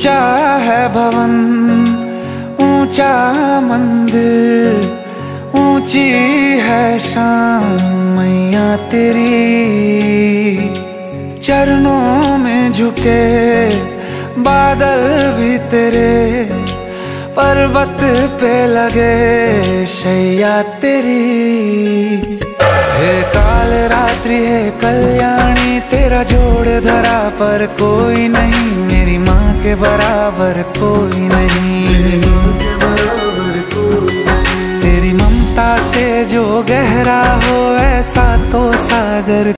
ऊंचा है भवन, ऊंचा मंदिर, ऊंची है शान मैया तेरी। चरणों में झुके बादल भी तेरे, पर्वत पे लगे शैया तेरी। हे काल रात्रि है कल्याणी, तेरा जोड़ धरा पर कोई नहीं, मेरी माँ के बराबर कोई नहीं। तेरी ममता से जो गहरा हो ऐसा तो सागर